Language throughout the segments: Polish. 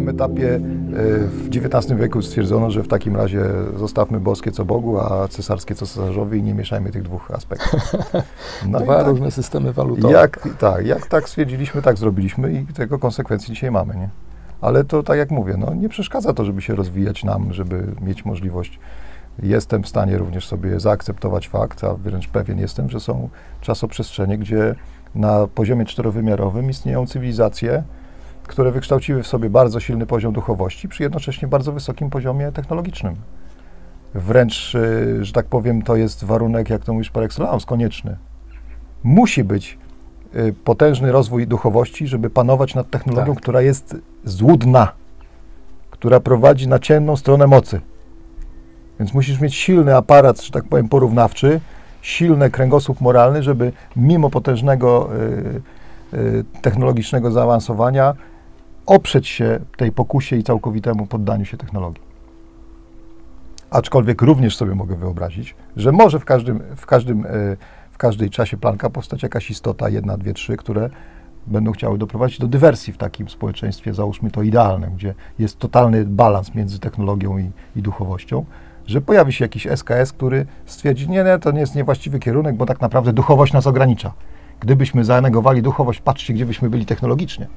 pewnym etapie w XIX wieku stwierdzono, że w takim razie zostawmy boskie co Bogu, a cesarskie co cesarzowi i nie mieszajmy tych dwóch aspektów. No Dwa różne systemy walutowe. Jak tak stwierdziliśmy, tak zrobiliśmy i tego konsekwencji dzisiaj mamy, nie? Ale to tak jak mówię, no, nie przeszkadza to, żeby się rozwijać nam, żeby mieć możliwość. Jestem w stanie również sobie zaakceptować fakt, a wręcz pewien jestem, że są czasoprzestrzenie, gdzie na poziomie czterowymiarowym istnieją cywilizacje, które wykształciły w sobie bardzo silny poziom duchowości przy jednocześnie bardzo wysokim poziomie technologicznym. Wręcz, że tak powiem, to jest warunek, jak to mówisz, par excellence, konieczny. Musi być potężny rozwój duchowości, żeby panować nad technologią, tak, która jest złudna, która prowadzi na ciemną stronę mocy. Więc musisz mieć silny aparat, że tak powiem, porównawczy, silny kręgosłup moralny, żeby mimo potężnego technologicznego zaawansowania oprzeć się tej pokusie i całkowitemu poddaniu się technologii. Aczkolwiek również sobie mogę wyobrazić, że może w każdej czasie Plancka powstać jakaś istota, 1, 2, 3, które będą chciały doprowadzić do dywersji w takim społeczeństwie, załóżmy to idealnym, gdzie jest totalny balans między technologią i duchowością, że pojawi się jakiś SKS, który stwierdzi, nie, to nie jest niewłaściwy kierunek, bo tak naprawdę duchowość nas ogranicza. Gdybyśmy zanegowali duchowość, patrzcie, gdzie byśmy byli technologicznie.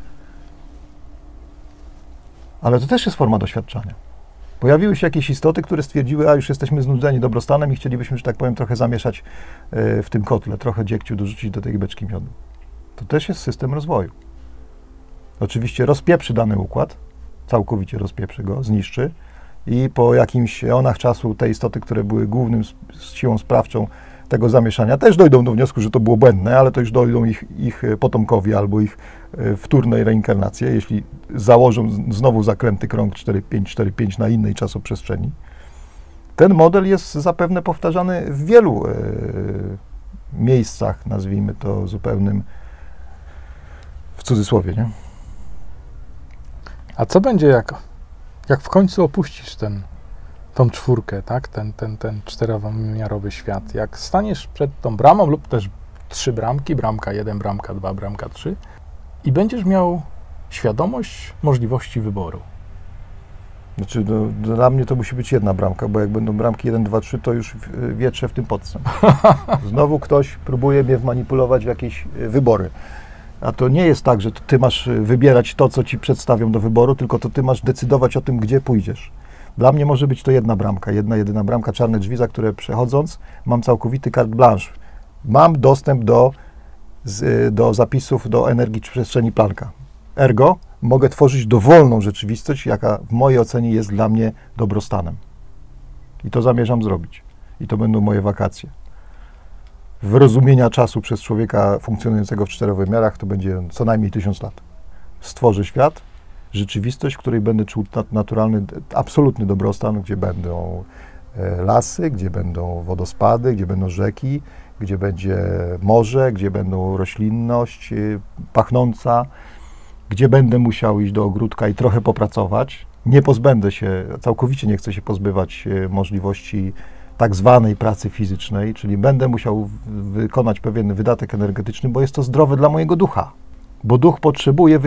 Ale to też jest forma doświadczenia. Pojawiły się jakieś istoty, które stwierdziły, a już jesteśmy znudzeni dobrostanem i chcielibyśmy, że tak powiem, trochę zamieszać w tym kotle, trochę dziegciu dorzucić do tej beczki miodu. To też jest system rozwoju. Oczywiście rozpieprzy dany układ, całkowicie rozpieprzy go, zniszczy i po jakimś eonach czasu te istoty, które były głównym siłą sprawczą tego zamieszania, też dojdą do wniosku, że to było błędne, ale to już dojdą ich potomkowie albo ich wtórne reinkarnacje, jeśli założą znowu zakręty krąg 4-5 na innej czasoprzestrzeni. Ten model jest zapewne powtarzany w wielu miejscach, nazwijmy to zupełnym w cudzysłowie, nie? A co będzie, jak w końcu opuścisz tą czwórkę, tak? Ten czterowymiarowy świat? Jak staniesz przed tą bramą lub też 3 bramki, bramka 1, bramka 2, bramka 3 i będziesz miał świadomość możliwości wyboru. Znaczy, dla mnie to musi być jedna bramka, bo jak będą bramki 1, 2, 3, to już wietrzę w tym podstęp. Znowu ktoś próbuje mnie wmanipulować w jakieś wybory. A to nie jest tak, że ty masz wybierać to, co ci przedstawią do wyboru, tylko to ty masz decydować o tym, gdzie pójdziesz. Dla mnie może być to jedna bramka, jedyna bramka, czarne drzwi, za które przechodząc mam całkowity carte blanche. Mam dostęp do zapisów, do energii przestrzeni Plancka. Ergo mogę tworzyć dowolną rzeczywistość, jaka w mojej ocenie jest dla mnie dobrostanem. I to zamierzam zrobić. I to będą moje wakacje. Wyrozumienia czasu przez człowieka funkcjonującego w 4 wymiarach to będzie co najmniej 1000 lat. Stworzę świat, rzeczywistość, w której będę czuł naturalny, absolutny dobrostan, gdzie będą lasy, gdzie będą wodospady, gdzie będą rzeki, gdzie będzie morze, gdzie będą roślinność pachnąca, gdzie będę musiał iść do ogródka i trochę popracować. Nie pozbędę się, całkowicie nie chcę się pozbywać możliwości tak zwanej pracy fizycznej, czyli będę musiał wykonać pewien wydatek energetyczny, bo jest to zdrowe dla mojego ducha. Bo duch potrzebuje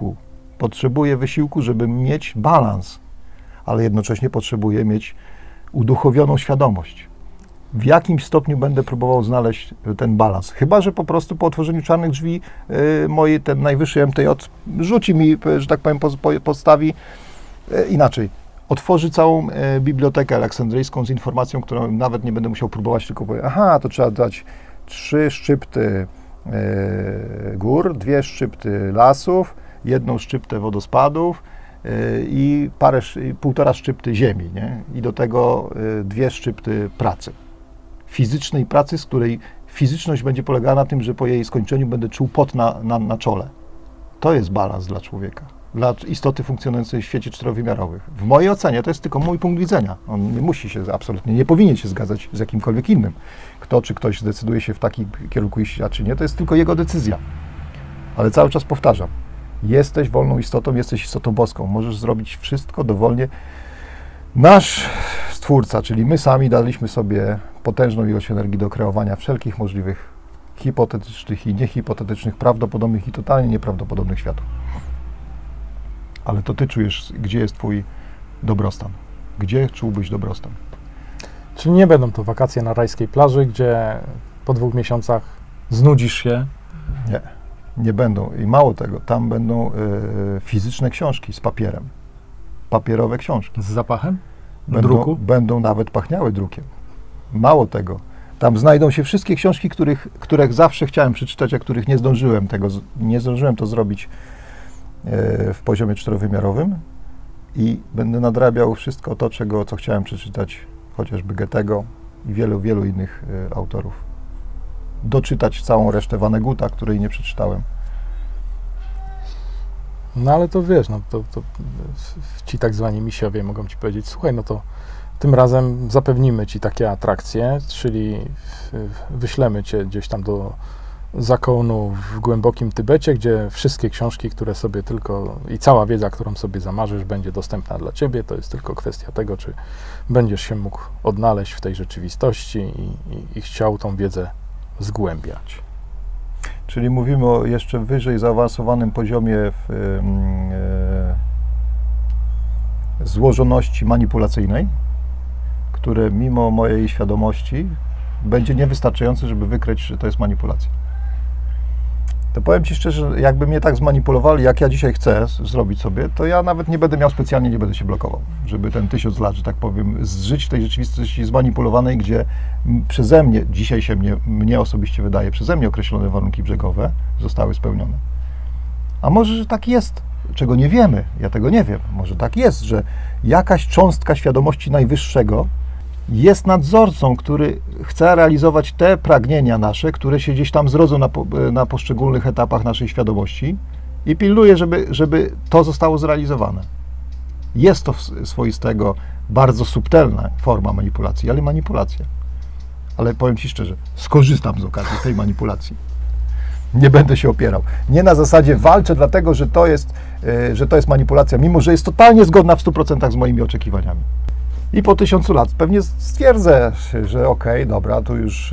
wysiłku, żeby mieć balans, ale jednocześnie potrzebuje mieć uduchowioną świadomość. W jakim stopniu będę próbował znaleźć ten balans? Chyba że po prostu po otworzeniu czarnych drzwi ten najwyższy MTJ rzuci mi, że tak powiem, postawi inaczej. Otworzy całą bibliotekę aleksandryjską z informacją, którą nawet nie będę musiał próbować, tylko powiem, aha, to trzeba dać 3 szczypty gór, 2 szczypty lasów, 1 szczyptę wodospadów i 1,5 szczypty ziemi, nie? I do tego 2 szczypty pracy. Fizycznej pracy, z której fizyczność będzie polegała na tym, że po jej skończeniu będę czuł pot na czole. To jest balans dla człowieka, dla istoty funkcjonującej w świecie czterowymiarowych. W mojej ocenie to jest tylko mój punkt widzenia. On nie musi się, absolutnie nie powinien się zgadzać z jakimkolwiek innym. Kto czy ktoś zdecyduje się w taki kierunku iść, a czy nie, to jest tylko jego decyzja. Ale cały czas powtarzam, jesteś wolną istotą, jesteś istotą boską. Możesz zrobić wszystko dowolnie. Nasz Stwórca, czyli my sami daliśmy sobie potężną ilość energii do kreowania wszelkich możliwych hipotetycznych i niehipotetycznych, prawdopodobnych i totalnie nieprawdopodobnych światów. Ale to ty czujesz, gdzie jest twój dobrostan. Gdzie czułbyś dobrostan? Czyli nie będą to wakacje na rajskiej plaży, gdzie po 2 miesiącach znudzisz się? Nie, nie będą. I mało tego, tam będą fizyczne książki z papierem. Papierowe książki. Z zapachem? Druku? Będą nawet pachniały drukiem. Mało tego, tam znajdą się wszystkie książki, których zawsze chciałem przeczytać, a których nie zdążyłem to zrobić w poziomie 4-wymiarowym i będę nadrabiał wszystko to, co chciałem przeczytać, chociażby Goethego i wielu, wielu innych autorów. Doczytać całą resztę Vaneguta, której nie przeczytałem. No ale to wiesz, no to ci tak zwani misiowie mogą ci powiedzieć, słuchaj, no to tym razem zapewnimy ci takie atrakcje, czyli wyślemy cię gdzieś tam do zakonu w głębokim Tybecie, gdzie wszystkie książki, które sobie tylko i cała wiedza, którą sobie zamarzysz, będzie dostępna dla ciebie. To jest tylko kwestia tego, czy będziesz się mógł odnaleźć w tej rzeczywistości i chciał tą wiedzę zgłębiać. Czyli mówimy o jeszcze wyżej zaawansowanym poziomie złożoności manipulacyjnej, które mimo mojej świadomości będzie niewystarczające, żeby wykryć, że to jest manipulacja. To powiem ci szczerze, jakby mnie tak zmanipulowali, jak ja dzisiaj chcę zrobić sobie, to ja nawet nie będę miał specjalnie, nie będę się blokował, żeby ten 1000 lat, że tak powiem, zżyć w tej rzeczywistości zmanipulowanej, gdzie przeze mnie, dzisiaj się mnie osobiście wydaje, przeze mnie określone warunki brzegowe zostały spełnione. A może, że tak jest, czego nie wiemy, ja tego nie wiem, może tak jest, że jakaś cząstka świadomości najwyższego jest nadzorcą, który chce realizować te pragnienia nasze, które się gdzieś tam zrodzą na poszczególnych etapach naszej świadomości i pilnuje, żeby to zostało zrealizowane. Jest to swoistego, bardzo subtelna forma manipulacji, ale manipulacja. Ale powiem ci szczerze, skorzystam z okazji tej manipulacji. Nie będę się opierał. Nie na zasadzie walczę dlatego, że to jest manipulacja, mimo że jest totalnie zgodna w 100% z moimi oczekiwaniami. I po 1000 lat pewnie stwierdzę, że okej, dobra, tu już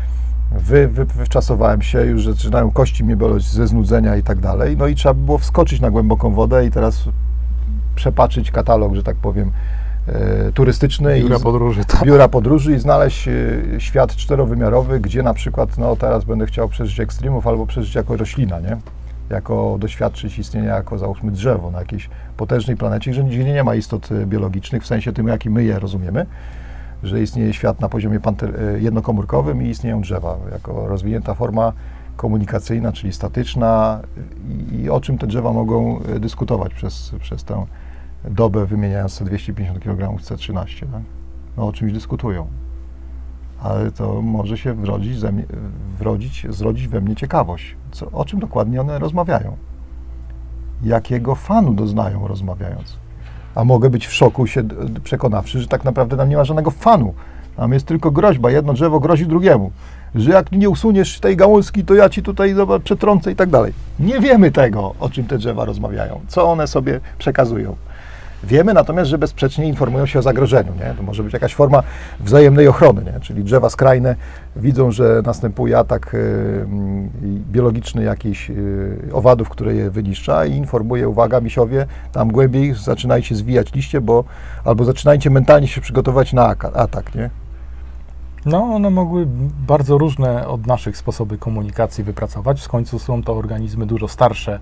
wyczasowałem się, już zaczynają kości mnie boleć ze znudzenia i tak dalej. No i trzeba by było wskoczyć na głęboką wodę i teraz przepatrzyć katalog, że tak powiem, turystyczny. Biura podróży i znaleźć świat 4-wymiarowy, gdzie na przykład, no teraz będę chciał przeżyć ekstremów albo przeżyć jako roślina, nie? Jako doświadczyć istnienia jako, załóżmy, drzewo na jakiejś potężnej planecie, że nigdzie nie ma istot biologicznych, w sensie tym, jaki my je rozumiemy, że istnieje świat na poziomie jednokomórkowym i istnieją drzewa, jako rozwinięta forma komunikacyjna, czyli statyczna i o czym te drzewa mogą dyskutować przez tę dobę, wymieniając 250 kg C13. Tak? No o czymś dyskutują. Ale to może się zrodzić we mnie ciekawość. O czym dokładnie one rozmawiają? Jakiego fanu doznają rozmawiając? A mogę być w szoku się przekonawszy, że tak naprawdę tam nie ma żadnego fanu. Tam jest tylko groźba. Jedno drzewo grozi drugiemu. Że jak nie usuniesz tej gałązki, to ja ci tutaj przetrącę i tak dalej. Nie wiemy tego, o czym te drzewa rozmawiają. Co one sobie przekazują. Wiemy natomiast, że bezsprzecznie informują się o zagrożeniu. Nie? To może być jakaś forma wzajemnej ochrony, nie? Czyli drzewa skrajne widzą, że następuje atak biologiczny jakichś owadów, które je wyniszcza i informuje, uwaga, misiowie, tam głębiej zaczynajcie zwijać liście, albo zaczynajcie mentalnie się przygotować na atak. Nie? No, one mogły bardzo różne od naszych sposoby komunikacji wypracować. W końcu są to organizmy dużo starsze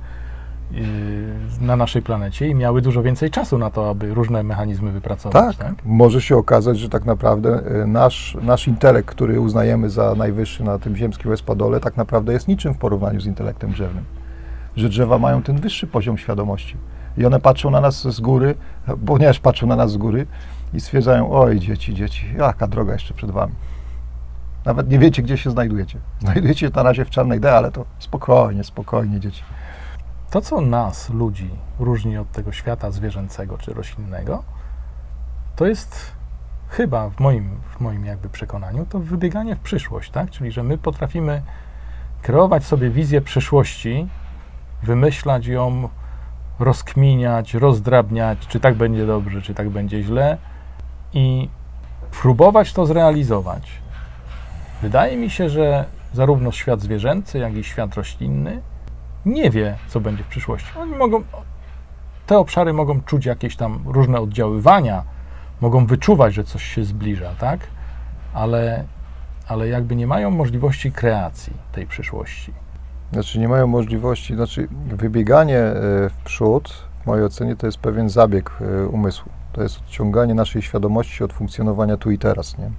na naszej planecie i miały dużo więcej czasu na to, aby różne mechanizmy wypracować. Tak? Może się okazać, że tak naprawdę nasz intelekt, który uznajemy za najwyższy na tym ziemskim espadole, tak naprawdę jest niczym w porównaniu z intelektem drzewnym. Że drzewa mają ten wyższy poziom świadomości. I one patrzą na nas z góry, ponieważ patrzą na nas z góry i stwierdzają, oj dzieci, jaka droga jeszcze przed wami. Nawet nie wiecie, gdzie się znajdujecie. Znajdujecie się na razie w czarnej D, ale to spokojnie dzieci. To, co nas, ludzi, różni od tego świata zwierzęcego czy roślinnego, to jest chyba w moim jakby przekonaniu, to wybieganie w przyszłość, tak? Czyli, że my potrafimy kreować sobie wizję przyszłości, wymyślać ją, rozkminiać, rozdrabniać, czy tak będzie dobrze, czy tak będzie źle i próbować to zrealizować. Wydaje mi się, że zarówno świat zwierzęcy, jak i świat roślinny nie wie, co będzie w przyszłości. Oni mogą te obszary mogą czuć jakieś tam różne oddziaływania, mogą wyczuwać, że coś się zbliża, tak? Ale jakby nie mają możliwości kreacji tej przyszłości. Znaczy nie mają możliwości, wybieganie w przód, w mojej ocenie, to jest pewien zabieg umysłu. To jest odciąganie naszej świadomości od funkcjonowania tu i teraz, nie?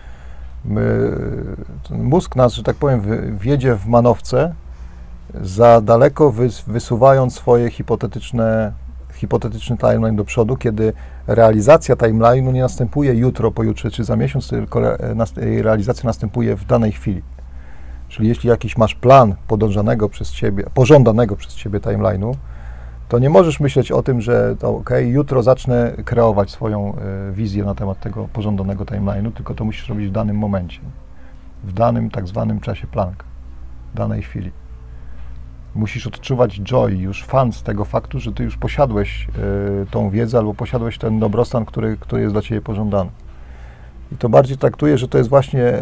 Mózg nas, że tak powiem, wiedzie w manowce za daleko, wysuwając swoje hipotetyczny timeline do przodu, kiedy realizacja timeline'u nie następuje jutro, pojutrze czy za miesiąc, tylko realizacja następuje w danej chwili. Czyli jeśli jakiś masz plan pożądanego przez Ciebie timeline'u, to nie możesz myśleć o tym, że to jutro zacznę kreować swoją wizję na temat tego pożądanego timeline'u, tylko to musisz robić w danym momencie, w danym tak zwanym czasie Plancka, w danej chwili. Musisz odczuwać joy, już fan z tego faktu, że Ty już posiadłeś tą wiedzę albo posiadłeś ten dobrostan, który jest dla Ciebie pożądany. I to bardziej traktuję, że to jest właśnie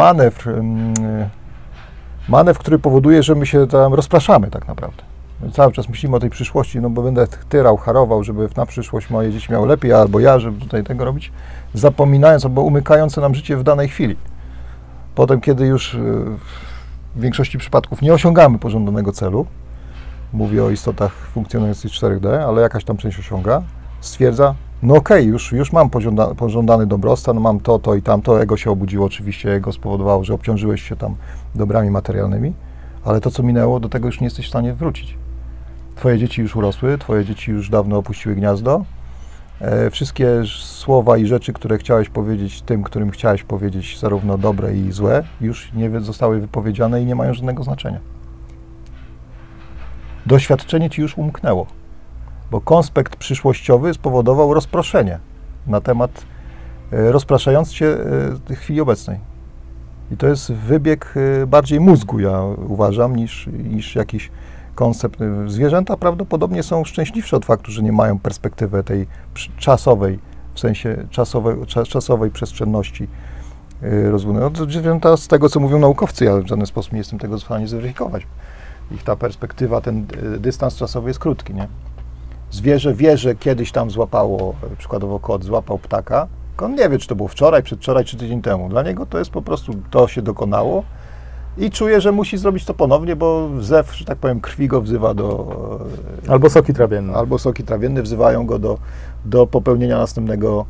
manewr, który powoduje, że my się tam rozpraszamy tak naprawdę. My cały czas myślimy o tej przyszłości, no bo będę tyrał, harował, żeby na przyszłość moje dzieci miały lepiej, albo ja, żeby tutaj tego robić, zapominając albo umykając nam życie w danej chwili. Potem, kiedy już w większości przypadków nie osiągamy pożądanego celu, mówię o istotach funkcjonujących 4D, ale jakaś tam część osiąga, stwierdza, no okej, już mam pożądany dobrostan, mam to i tamto, ego się obudziło, oczywiście ego spowodowało, że obciążyłeś się tam dobrami materialnymi, ale to, co minęło, do tego już nie jesteś w stanie wrócić. Twoje dzieci już urosły, Twoje dzieci już dawno opuściły gniazdo, wszystkie słowa i rzeczy, które chciałeś powiedzieć tym, którym chciałeś powiedzieć, zarówno dobre i złe, już nie zostały wypowiedziane i nie mają żadnego znaczenia. Doświadczenie Ci już umknęło, bo konspekt przyszłościowy spowodował rozproszenie na temat, rozpraszając Cię w chwili obecnej. I to jest wybieg bardziej mózgu, ja uważam, niż jakiś koncept. Zwierzęta prawdopodobnie są szczęśliwsze od faktu, że nie mają perspektywy tej czasowej, w sensie czasowej przestrzenności rozwoju. No, zwierzęta, z tego, co mówią naukowcy, ja w żaden sposób nie jestem tego w stanie zweryfikować. Ich ta perspektywa, ten dystans czasowy jest krótki, nie? Zwierzę wie, że kiedyś tam złapało, przykładowo kot złapał ptaka, on nie wie, czy to było wczoraj, przedwczoraj, czy tydzień temu. Dla niego to jest po prostu, to się dokonało i czuje, że musi zrobić to ponownie, bo zew, że tak powiem, krwi go wzywa do... Albo soki trawienne. Albo soki trawienne wzywają go do popełnienia następnego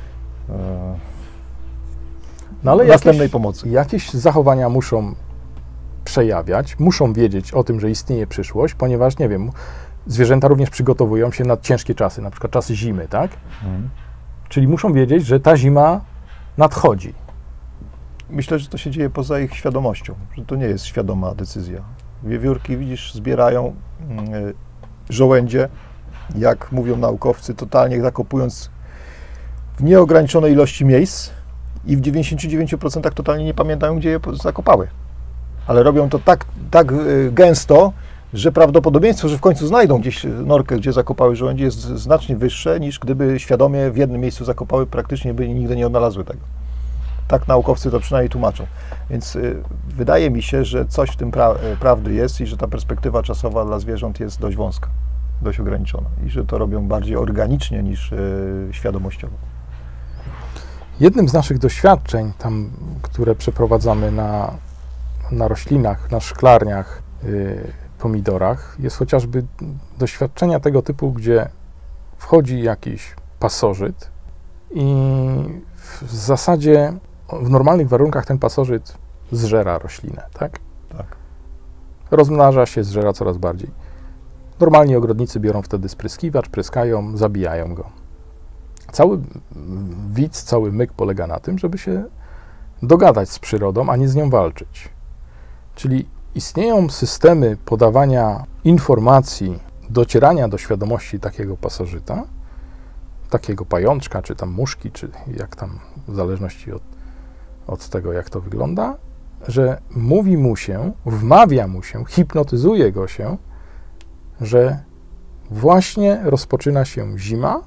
no ale następnej pomocy. Jakieś zachowania muszą przejawiać, muszą wiedzieć o tym, że istnieje przyszłość, ponieważ, nie wiem, zwierzęta również przygotowują się na ciężkie czasy, na przykład czasy zimy, tak? Czyli muszą wiedzieć, że ta zima nadchodzi. Myślę, że to się dzieje poza ich świadomością, że to nie jest świadoma decyzja. Wiewiórki, widzisz, zbierają żołędzie, jak mówią naukowcy, totalnie zakopując w nieograniczonej ilości miejsc i w 99% totalnie nie pamiętają, gdzie je zakopały. Ale robią to tak gęsto, że prawdopodobieństwo, że w końcu znajdą gdzieś norkę, gdzie zakopały żołędzie, jest znacznie wyższe, niż gdyby świadomie w jednym miejscu zakopały, praktycznie by nigdy nie odnalazły tego. Tak naukowcy to przynajmniej tłumaczą. Więc wydaje mi się, że coś w tym prawdy jest i że ta perspektywa czasowa dla zwierząt jest dość wąska, dość ograniczona i że to robią bardziej organicznie niż świadomościowo. Jednym z naszych doświadczeń, tam, które przeprowadzamy na roślinach, na szklarniach, pomidorach, jest chociażby doświadczenia tego typu, gdzie wchodzi jakiś pasożyt i w zasadzie w normalnych warunkach ten pasożyt zżera roślinę, tak? Tak. Rozmnaża się, zżera coraz bardziej. Normalni ogrodnicy biorą wtedy spryskiwacz, pryskają, zabijają go. Cały widz, cały myk polega na tym, żeby się dogadać z przyrodą, a nie z nią walczyć. Czyli istnieją systemy podawania informacji, docierania do świadomości takiego pasożyta, takiego pajączka, czy tam muszki, czy jak tam, w zależności od tego, jak to wygląda, że mówi mu się, wmawia mu się, hipnotyzuje go się, że właśnie rozpoczyna się zima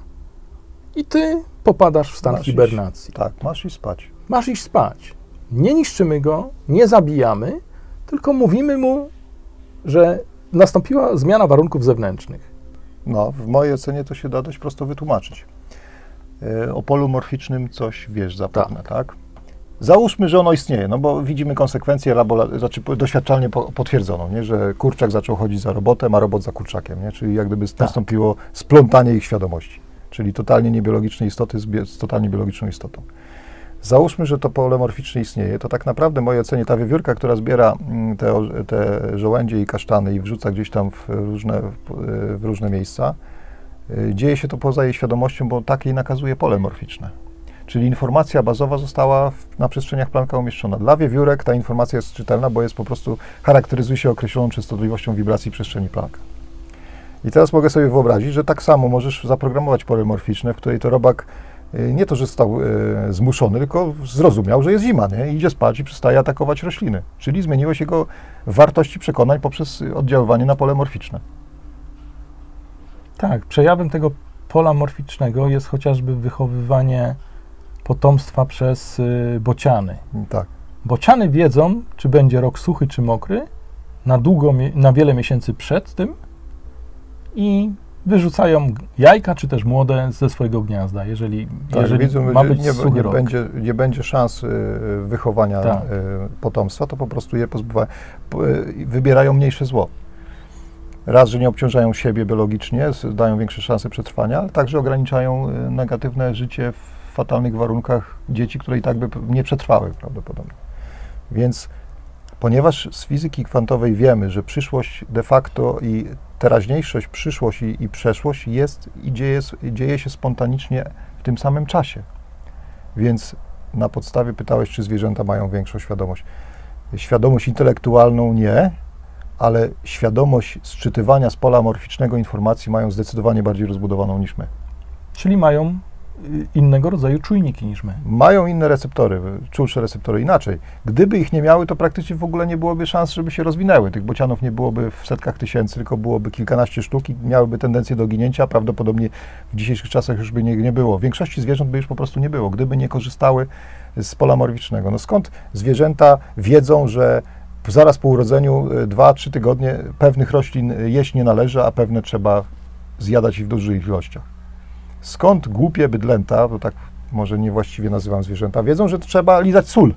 i ty popadasz w stan hibernacji. Tak, masz iść spać. Masz iść spać. Nie niszczymy go, nie zabijamy, tylko mówimy mu, że nastąpiła zmiana warunków zewnętrznych. No, w mojej ocenie to się da dość prosto wytłumaczyć. O polu morficznym coś wiesz zapewne, tak? Załóżmy, że ono istnieje, no bo widzimy konsekwencję doświadczalnie potwierdzoną, nie? Że kurczak zaczął chodzić za robotem, a robot za kurczakiem, nie? Czyli jak gdyby nastąpiło splątanie ich świadomości, czyli totalnie niebiologiczne istoty z totalnie biologiczną istotą. Załóżmy, że to pole morficzne istnieje, to tak naprawdę w mojej ocenie ta wiewiórka, która zbiera te żołędzie i kasztany i wrzuca gdzieś tam w różne miejsca, dzieje się to poza jej świadomością, bo tak jej nakazuje pole morficzne. Czyli informacja bazowa została na przestrzeniach Plancka umieszczona. Dla wiewiórek ta informacja jest czytelna, bo jest po prostu, charakteryzuje się określoną częstotliwością wibracji przestrzeni Plancka. I teraz mogę sobie wyobrazić, że tak samo możesz zaprogramować pole morficzne, w której to robak nie to, że został zmuszony, tylko zrozumiał, że jest zima, nie? Idzie spać i przestaje atakować rośliny. Czyli zmieniło się jego wartości przekonań poprzez oddziaływanie na pole morficzne. Tak, przejawem tego pola morficznego jest chociażby wychowywanie potomstwa przez bociany. Tak. Bociany wiedzą, czy będzie rok suchy, czy mokry, na wiele miesięcy przed tym i wyrzucają jajka, czy też młode ze swojego gniazda, jeżeli widzą, ma być suchy rok. Nie będzie szans wychowania potomstwa, to po prostu je wybierają mniejsze zło. Raz, że nie obciążają siebie biologicznie, dają większe szanse przetrwania, ale także ograniczają negatywne życie w fatalnych warunkach dzieci, które i tak by nie przetrwały prawdopodobnie. Więc ponieważ z fizyki kwantowej wiemy, że przyszłość de facto i teraźniejszość, przyszłość i przeszłość jest i dzieje się spontanicznie w tym samym czasie. Więc na podstawie pytałeś, czy zwierzęta mają większą świadomość. Świadomość intelektualną nie, ale świadomość sczytywania z pola morficznego informacji mają zdecydowanie bardziej rozbudowaną niż my. Czyli mają innego rodzaju czujniki niż my. Mają inne receptory, czulsze receptory. Inaczej. Gdyby ich nie miały, to praktycznie w ogóle nie byłoby szans, żeby się rozwinęły. Tych bocianów nie byłoby w setkach tysięcy, tylko byłoby kilkanaście sztuk i miałyby tendencję do ginięcia. Prawdopodobnie w dzisiejszych czasach już by nie było. W większości zwierząt by już po prostu nie było, gdyby nie korzystały z pola morficznego. No skąd zwierzęta wiedzą, że zaraz po urodzeniu 2-3 tygodnie pewnych roślin jeść nie należy, a pewne trzeba zjadać i w dużych ilościach? Skąd głupie bydlęta, bo tak może niewłaściwie nazywam zwierzęta, wiedzą, że trzeba lizać sól?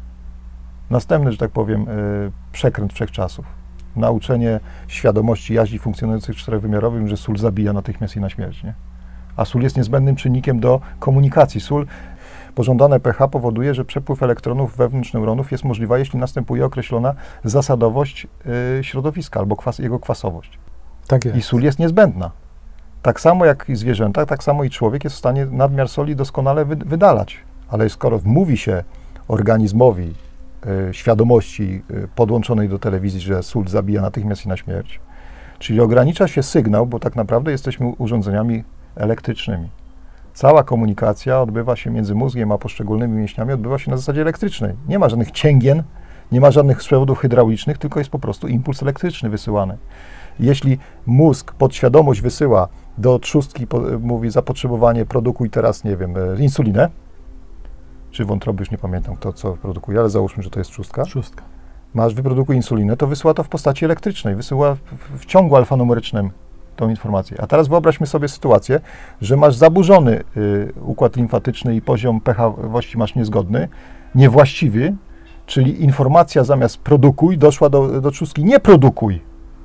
Następny, że tak powiem, przekręt wszechczasów. Nauczenie świadomości jaźni funkcjonujących czterowymiarowym, że sól zabija natychmiast i na śmierć, nie? A sól jest niezbędnym czynnikiem do komunikacji. Pożądane pH powoduje, że przepływ elektronów wewnątrz neuronów jest możliwa, jeśli następuje określona zasadowość środowiska albo jego kwasowość. Tak jest. I sól jest niezbędna. Tak samo jak i zwierzęta, tak samo i człowiek jest w stanie nadmiar soli doskonale wydalać. Ale skoro mówi się organizmowi świadomości podłączonej do telewizji, że sól zabija natychmiast i na śmierć, czyli ogranicza się sygnał, bo tak naprawdę jesteśmy urządzeniami elektrycznymi. Cała komunikacja odbywa się między mózgiem a poszczególnymi mięśniami, odbywa się na zasadzie elektrycznej. Nie ma żadnych cięgien, nie ma żadnych przewodów hydraulicznych, tylko jest po prostu impuls elektryczny wysyłany. Jeśli mózg, podświadomość wysyła do trzustki, mówi zapotrzebowanie, produkuj teraz, nie wiem, insulinę, czy wątroby, już nie pamiętam kto co produkuje, ale załóżmy, że to jest trzustka. Trzustka. Wyprodukuj insulinę, to wysyła to w postaci elektrycznej, wysyła w ciągu alfanumerycznym tą informację. A teraz wyobraźmy sobie sytuację, że masz zaburzony układ limfatyczny i poziom pH-wości masz niezgodny, niewłaściwy, czyli informacja zamiast produkuj doszła do trzustki nie produkuj.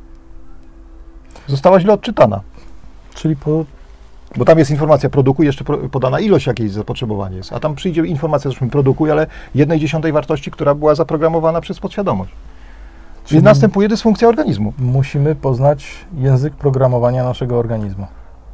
Została źle odczytana. Czyli Bo tam jest informacja produkuj, jeszcze podana ilość jakiejś zapotrzebowanie jest, a tam przyjdzie informacja, że produkuj, ale 1/10 wartości, która była zaprogramowana przez podświadomość. Czyli następuje dysfunkcja organizmu. Musimy poznać język programowania naszego organizmu.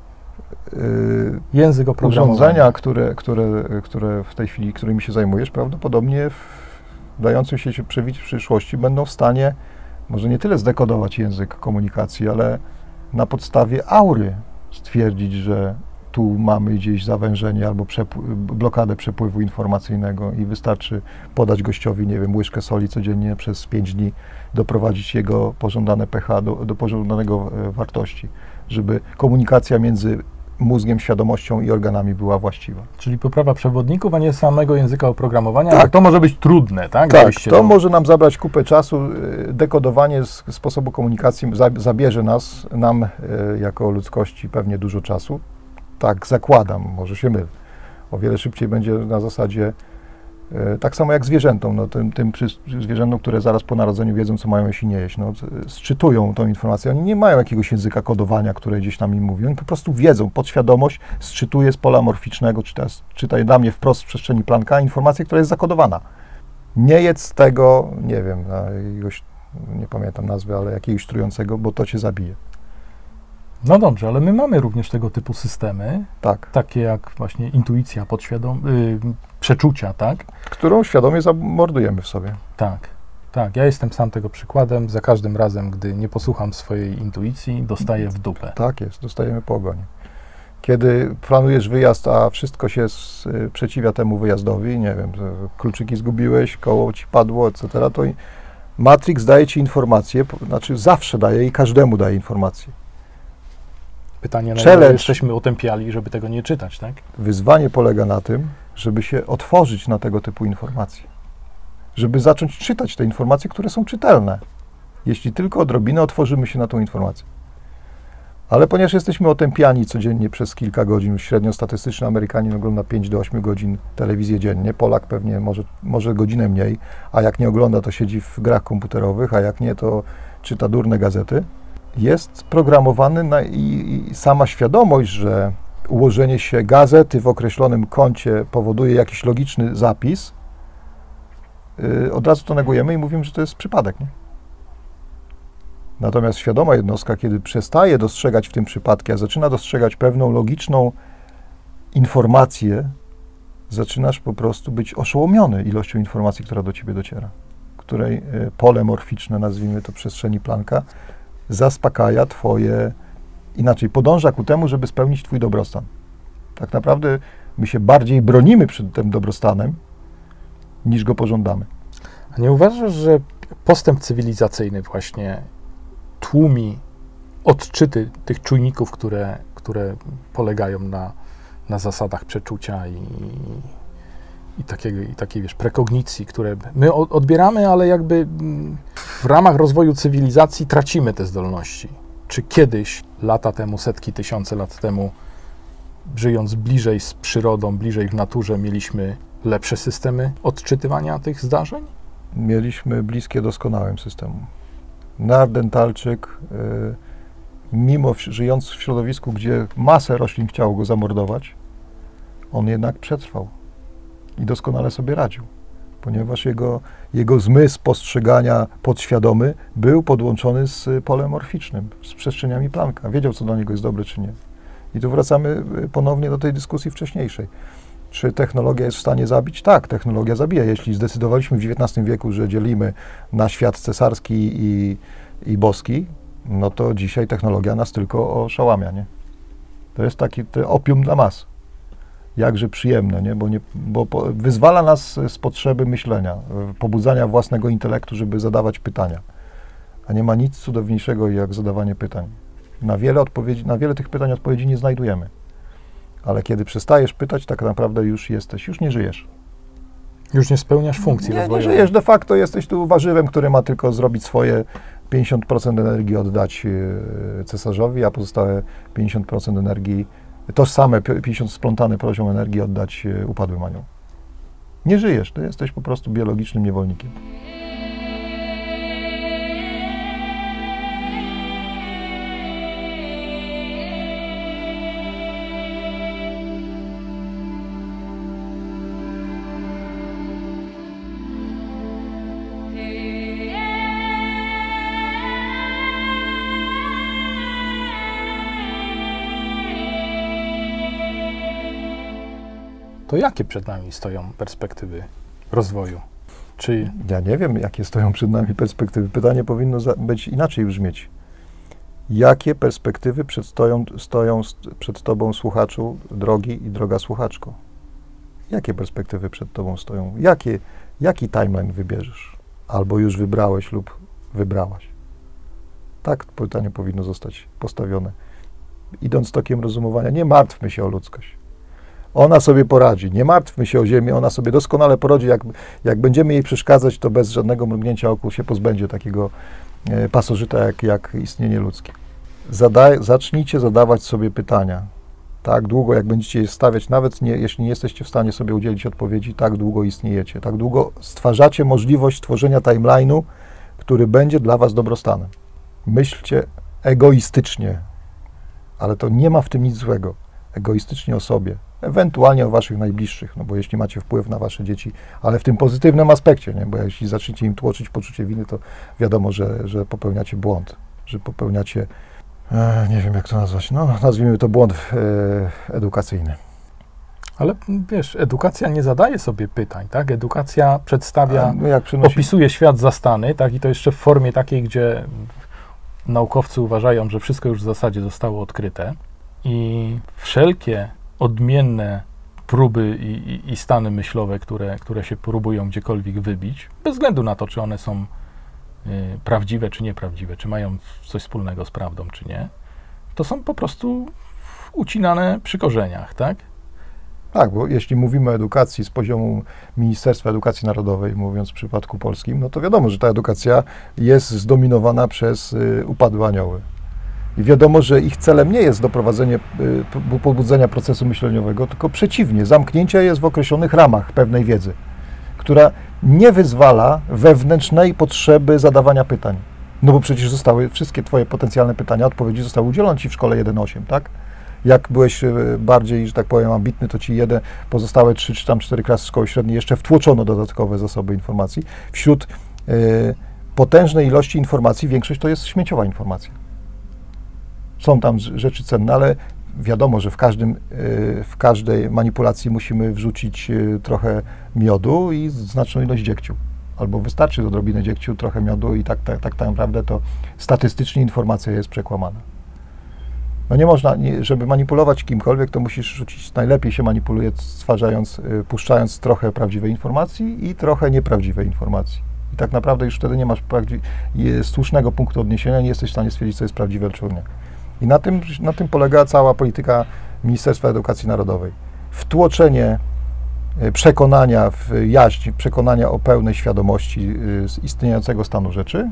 Język oprogramowania. Urządzenia, które w tej chwili, którymi się zajmujesz, prawdopodobnie dającym się przewidzieć w przyszłości będą w stanie może nie tyle zdekodować język komunikacji, ale na podstawie aury stwierdzić, że tu mamy gdzieś zawężenie albo blokadę przepływu informacyjnego i wystarczy podać gościowi, nie wiem, łyżkę soli codziennie przez 5 dni, doprowadzić jego pożądane pH do pożądanego wartości, żeby komunikacja między mózgiem, świadomością i organami była właściwa. Czyli poprawa przewodników, a nie samego języka oprogramowania, Tak. ale to może być trudne, tak? Tak, Dojście to może nam zabrać kupę czasu. Dekodowanie sposobu komunikacji zabierze nam jako ludzkości pewnie dużo czasu. Tak zakładam, może się mylę. O wiele szybciej będzie na zasadzie tak samo jak zwierzętom, no, tym zwierzętom, które zaraz po narodzeniu wiedzą, co mają jeść i nie jeść. No, sczytują tą informację. Oni nie mają jakiegoś języka kodowania, które gdzieś tam im mówi. Oni po prostu wiedzą, podświadomość sczytuje z pola morficznego, czyta dla mnie wprost z przestrzeni Plancka informację, która jest zakodowana. Nie jedz tego, nie wiem, jakiegoś, nie pamiętam nazwy, ale jakiegoś trującego, bo to cię zabije. No dobrze, ale my mamy również tego typu systemy, Tak. takie jak właśnie intuicja, przeczucia, tak? Którą świadomie zamordujemy w sobie. Tak, tak. Ja jestem sam tego przykładem. Za każdym razem, gdy nie posłucham swojej intuicji, dostaję w dupę. Tak jest, dostajemy po ogonie. Kiedy planujesz wyjazd, a wszystko się sprzeciwia temu wyjazdowi, nie wiem, kluczyki zgubiłeś, koło ci padło, etc., to Matrix daje ci informację, znaczy zawsze daje i każdemu daje informację. Pytanie, na Challenge. ile jesteśmy otępiali, żeby tego nie czytać, tak? Wyzwanie polega na tym, żeby się otworzyć na tego typu informacje. Żeby zacząć czytać te informacje, które są czytelne. Jeśli tylko odrobinę otworzymy się na tą informację. Ale ponieważ jesteśmy otępiani codziennie przez kilka godzin, średnio statystyczny Amerykanin ogląda 5 do 8 godzin telewizję dziennie, Polak pewnie może godzinę mniej, a jak nie ogląda, to siedzi w grach komputerowych, a jak nie, to czyta durne gazety. Jest programowany i sama świadomość, że ułożenie się gazety w określonym kącie powoduje jakiś logiczny zapis, od razu to negujemy i mówimy, że to jest przypadek, nie? Natomiast świadoma jednostka, kiedy przestaje dostrzegać w tym przypadki, a zaczyna dostrzegać pewną logiczną informację, zaczynasz po prostu być oszołomiony ilością informacji, która do ciebie dociera, której pole morficzne, nazwijmy to przestrzeni Plancka, zaspokaja podąża ku temu, żeby spełnić twój dobrostan. Tak naprawdę my się bardziej bronimy przed tym dobrostanem, niż go pożądamy. A nie uważasz, że postęp cywilizacyjny właśnie tłumi odczyty tych czujników, które polegają na zasadach przeczucia i takiej, wiesz, prekognicji, które my odbieramy, ale jakby w ramach rozwoju cywilizacji tracimy te zdolności. Czy kiedyś, lata temu, setki, tysiące lat temu, żyjąc bliżej z przyrodą, bliżej w naturze, mieliśmy lepsze systemy odczytywania tych zdarzeń? Mieliśmy bliskie doskonałym systemom. Neandertalczyk, żyjąc w środowisku, gdzie masę roślin chciało go zamordować, on jednak przetrwał i doskonale sobie radził, ponieważ jego zmysł postrzegania podświadomy był podłączony z polem morficznym, z przestrzeniami Plancka. Wiedział, co dla niego jest dobre, czy nie. I tu wracamy ponownie do tej dyskusji wcześniejszej. Czy technologia jest w stanie zabić? Tak, technologia zabija. Jeśli zdecydowaliśmy w XIX wieku, że dzielimy na świat cesarski i boski, no to dzisiaj technologia nas tylko oszałamia, nie? To jest taki opium dla mas. Jakże przyjemne, nie? Bo wyzwala nas z potrzeby myślenia, pobudzania własnego intelektu, żeby zadawać pytania. A nie ma nic cudowniejszego jak zadawanie pytań. Na wiele tych pytań odpowiedzi nie znajdujemy. Ale kiedy przestajesz pytać, tak naprawdę już nie żyjesz. Już nie spełniasz funkcji rozwojowej. Nie żyjesz, de facto jesteś tu warzywem, który ma tylko zrobić swoje 50% energii oddać cesarzowi, a pozostałe 50% energii, tożsame 50 splątany poziom energii oddać upadłym aniołom. Nie żyjesz, ty jesteś po prostu biologicznym niewolnikiem. To jakie przed nami stoją perspektywy rozwoju? Czy Ja nie wiem, jakie stoją przed nami perspektywy. Pytanie powinno być inaczej brzmieć. Jakie perspektywy stoją przed tobą, słuchaczu, drogi i droga słuchaczko? Jakie perspektywy przed tobą stoją? Jaki timeline wybierzesz? Albo już wybrałeś lub wybrałaś? Tak pytanie powinno zostać postawione. idąc tokiem rozumowania, nie martwmy się o ludzkość. Ona sobie poradzi, nie martwmy się o Ziemię, ona sobie doskonale poradzi. Jak będziemy jej przeszkadzać, to bez żadnego mrugnięcia oku się pozbędzie takiego pasożyta jak istnienie ludzkie. Zacznijcie zadawać sobie pytania. Tak długo, jak będziecie je stawiać, nawet jeśli nie jesteście w stanie sobie udzielić odpowiedzi, tak długo istniejecie. Tak długo stwarzacie możliwość tworzenia timeline'u, który będzie dla was dobrostanem. Myślcie egoistycznie, ale to nie ma w tym nic złego. Egoistycznie o sobie, ewentualnie o waszych najbliższych, no bo jeśli macie wpływ na wasze dzieci, ale w tym pozytywnym aspekcie, nie? Bo jeśli zaczniecie im tłoczyć poczucie winy, to wiadomo, że popełniacie błąd, że popełniacie, nie wiem jak to nazwać, no nazwijmy to błąd edukacyjny. Ale wiesz, edukacja nie zadaje sobie pytań, tak? Edukacja przedstawia, No opisuje świat zastany, tak? I to jeszcze w formie takiej, gdzie naukowcy uważają, że wszystko już w zasadzie zostało odkryte i wszelkie odmienne próby i stany myślowe, które się próbują gdziekolwiek wybić, bez względu na to, czy one są prawdziwe, czy nieprawdziwe, czy mają coś wspólnego z prawdą, czy nie, to są po prostu ucinane przy korzeniach, tak? Tak, bo jeśli mówimy o edukacji z poziomu Ministerstwa Edukacji Narodowej, mówiąc w przypadku polskim, no to wiadomo, że ta edukacja jest zdominowana przez upadłe anioły. I wiadomo, że ich celem nie jest doprowadzenie, pobudzenia procesu myśleniowego, tylko przeciwnie, zamknięcie jest w określonych ramach pewnej wiedzy, która nie wyzwala wewnętrznej potrzeby zadawania pytań. No bo przecież zostały wszystkie twoje potencjalne pytania, odpowiedzi zostały udzielone ci w szkole 1.8, tak? Jak byłeś bardziej, że tak powiem, ambitny, to ci pozostałe 3 czy tam 4 klasy szkoły średniej jeszcze wtłoczono dodatkowe zasoby informacji. Wśród potężnej ilości informacji większość to jest śmieciowa informacja. Są tam rzeczy cenne, ale wiadomo, że w każdej manipulacji musimy wrzucić trochę miodu i znaczną ilość dziegciu. Albo wystarczy odrobinę dziegciu, trochę miodu i tak naprawdę to statystycznie informacja jest przekłamana. No nie można, żeby manipulować kimkolwiek, to musisz rzucić, najlepiej się manipuluje puszczając trochę prawdziwej informacji i trochę nieprawdziwej informacji. I tak naprawdę już wtedy nie masz słusznego punktu odniesienia, nie jesteś w stanie stwierdzić, co jest prawdziwe, czy nie. I na tym polega cała polityka Ministerstwa Edukacji Narodowej. Wtłoczenie przekonania w jaźń, przekonania o pełnej świadomości istniejącego stanu rzeczy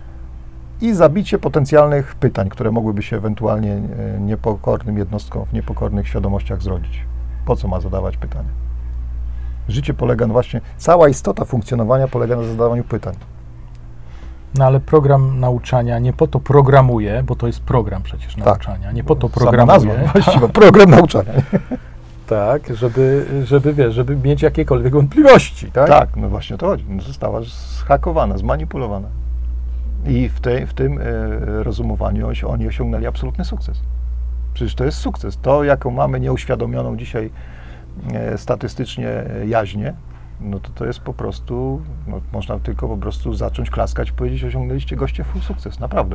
i zabicie potencjalnych pytań, które mogłyby się ewentualnie niepokornym jednostkom w niepokornych świadomościach zrodzić. Po co ma zadawać pytania? Życie polega właśnie, cała istota funkcjonowania polega na zadawaniu pytań. No ale program nauczania nie po to programuje, bo to jest program przecież nauczania, nie po to programuje. Sama nazwa, właściwie program nauczania. Tak, żeby mieć jakiekolwiek wątpliwości, tak? Tak, no właśnie to chodzi. Została zhakowana, zmanipulowana. I w tym rozumowaniu oni osiągnęli absolutny sukces. Przecież to jest sukces. To, jaką mamy nieuświadomioną dzisiaj statystycznie jaźnię, no to jest po prostu, no można tylko po prostu zacząć klaskać i powiedzieć, że osiągnęliście goście full sukces, naprawdę.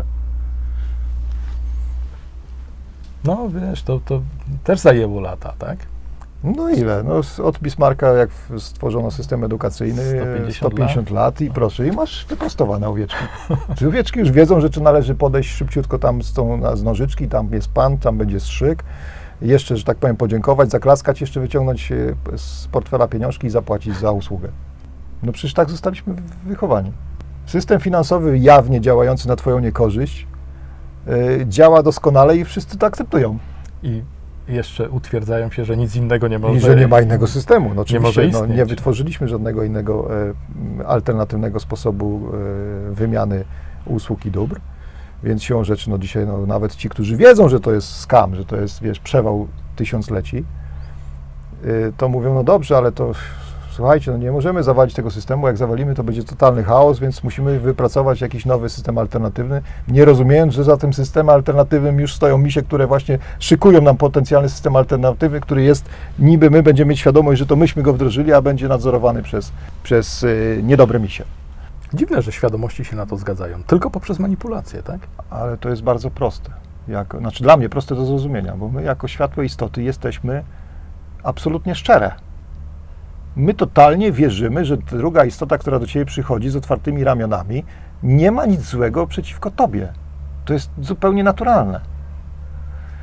No wiesz, to też zajęło lata, tak? No ile? No, od Bismarcka, jak stworzono system edukacyjny, 150 lat i proszę, i masz wyprostowane owieczki. Czy owieczki już wiedzą, że należy podejść szybciutko tam z nożyczki, tam jest pan, tam będzie strzyk, jeszcze, że tak powiem, podziękować, zaklaskać, jeszcze wyciągnąć z portfela pieniążki i zapłacić za usługę. No przecież tak zostaliśmy wychowani. System finansowy jawnie działający na twoją niekorzyść działa doskonale i wszyscy to akceptują. I jeszcze utwierdzają się, że nic innego nie może. I że nie ma innego systemu. No, oczywiście nie nie wytworzyliśmy żadnego innego alternatywnego sposobu wymiany usług i dóbr, więc siłą rzeczy dzisiaj nawet ci, którzy wiedzą, że to jest scam, że to jest, wiesz, przewał tysiącleci, to mówią, no dobrze, ale to słuchajcie, no nie możemy zawalić tego systemu, jak zawalimy, to będzie totalny chaos, więc musimy wypracować jakiś nowy system alternatywny, nie rozumiejąc, że za tym systemem alternatywnym już stoją misie, które właśnie szykują nam potencjalny system alternatywny, który jest, niby my będziemy mieć świadomość, że to myśmy go wdrożyli, a będzie nadzorowany przez niedobre misie. Dziwne, że świadomości się na to zgadzają, tylko poprzez manipulację, tak? Ale to jest bardzo proste. Znaczy dla mnie proste do zrozumienia, bo my jako światłe istoty jesteśmy absolutnie szczere. My totalnie wierzymy, że druga istota, która do ciebie przychodzi z otwartymi ramionami, nie ma nic złego przeciwko tobie. To jest zupełnie naturalne.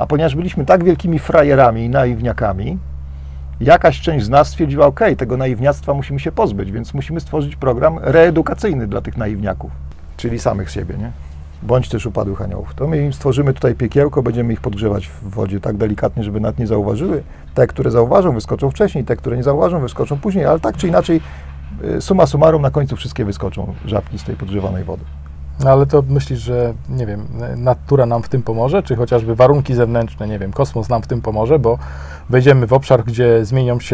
A ponieważ byliśmy tak wielkimi frajerami i naiwniakami, jakaś część z nas stwierdziła, ok, tego naiwniactwa musimy się pozbyć, więc musimy stworzyć program reedukacyjny dla tych naiwniaków, czyli samych siebie, nie? Bądź też upadłych aniołów. To my im stworzymy tutaj piekiełko, będziemy ich podgrzewać w wodzie tak delikatnie, żeby nawet nie zauważyły. Te, które zauważą, wyskoczą wcześniej, te, które nie zauważą, wyskoczą później, ale tak czy inaczej, summa summarum, na końcu wszystkie wyskoczą żabki z tej podgrzewanej wody. No ale to myślisz, że, nie wiem, natura nam w tym pomoże, czy chociażby warunki zewnętrzne, nie wiem, kosmos nam w tym pomoże, bo wejdziemy w obszar, gdzie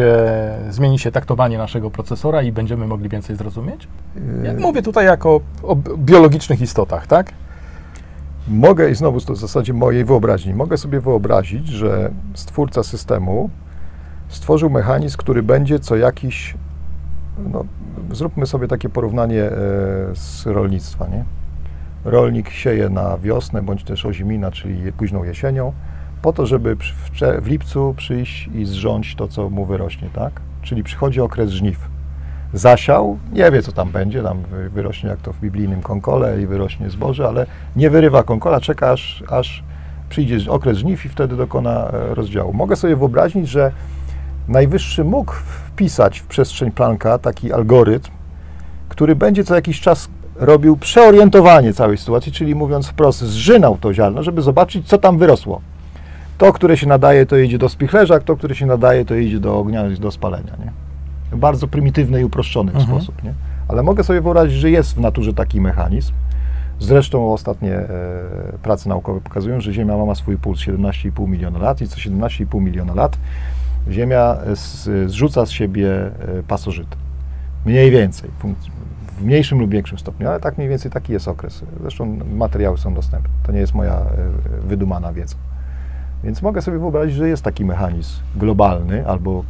zmieni się taktowanie naszego procesora i będziemy mogli więcej zrozumieć? Ja mówię tutaj jako o biologicznych istotach, tak? Mogę, i znowu to w zasadzie mojej wyobraźni, mogę sobie wyobrazić, że stwórca systemu stworzył mechanizm, który będzie co jakiś, no, zróbmy sobie takie porównanie z rolnictwa, nie? Rolnik sieje na wiosnę, bądź też ozimina, czyli późną jesienią, po to, żeby w lipcu przyjść i zrząść to, co mu wyrośnie, tak? Czyli przychodzi okres żniw. Zasiał, nie wie, co tam będzie, tam wyrośnie, jak to w biblijnym konkole, i wyrośnie zboże, ale nie wyrywa konkola, czeka, aż przyjdzie okres żniw i wtedy dokona rozdziału. Mogę sobie wyobrazić, że Najwyższy mógł wpisać w przestrzeń Plancka taki algorytm, który będzie co jakiś czas robił przeorientowanie całej sytuacji, czyli mówiąc wprost, zżynał to ziarno, żeby zobaczyć, co tam wyrosło. To, które się nadaje, to idzie do spichlerza, to, które się nadaje, to idzie do ognia, do spalenia. Nie? Bardzo prymitywny i uproszczony sposób. Nie? Ale mogę sobie wyobrazić, że jest w naturze taki mechanizm. Zresztą ostatnie prace naukowe pokazują, że Ziemia ma swój puls 17,5 miliona lat i co 17,5 miliona lat Ziemia zrzuca z siebie pasożyty. Mniej więcej, w mniejszym lub większym stopniu, ale tak mniej więcej taki jest okres. Zresztą materiały są dostępne. To nie jest moja wydumana wiedza. Więc mogę sobie wyobrazić, że jest taki mechanizm globalny albo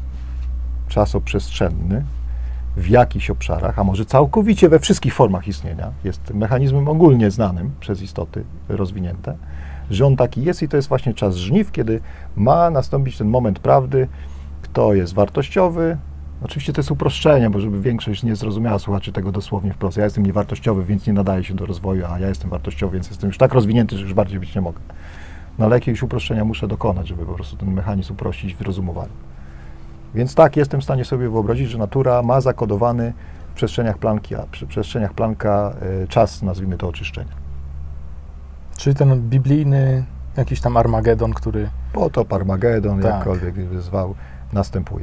czasoprzestrzenny w jakichś obszarach, a może całkowicie we wszystkich formach istnienia, jest mechanizmem ogólnie znanym przez istoty rozwinięte, że on taki jest i to jest właśnie czas żniw, kiedy ma nastąpić ten moment prawdy, kto jest wartościowy. Oczywiście to jest uproszczenie, bo żeby większość nie zrozumiała słuchaczy tego dosłownie wprost. Ja jestem niewartościowy, więc nie nadaję się do rozwoju, a ja jestem wartościowy, więc jestem już tak rozwinięty, że już bardziej być nie mogę. No ale jakiegoś uproszczenia muszę dokonać, żeby po prostu ten mechanizm uprościć w rozumowaniu. Więc tak, jestem w stanie sobie wyobrazić, że natura ma zakodowany w przestrzeniach Plancka czas, nazwijmy to, oczyszczenia. Czyli ten biblijny jakiś tam Armagedon, który... Potop, Armagedon, tak, jakkolwiek zwał, następuje.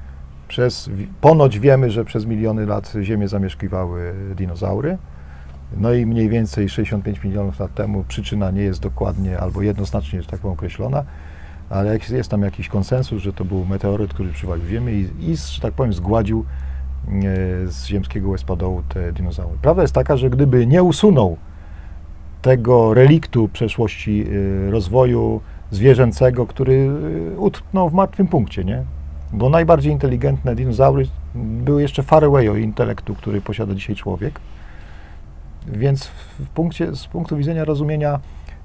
Ponoć wiemy, że przez miliony lat Ziemię zamieszkiwały dinozaury, no i mniej więcej 65 milionów lat temu przyczyna nie jest dokładnie albo jednoznacznie, że tak powiem, określona, ale jest tam jakiś konsensus, że to był meteoryt, który przywalił Ziemię i że tak powiem, zgładził z ziemskiego łezpadołu te dinozaury. Prawda jest taka, że gdyby nie usunął tego reliktu przeszłości rozwoju zwierzęcego, który utknął w martwym punkcie, nie? Bo najbardziej inteligentne dinozaury były jeszcze far away od intelektu, który posiada dzisiaj człowiek. Więc z punktu widzenia rozumienia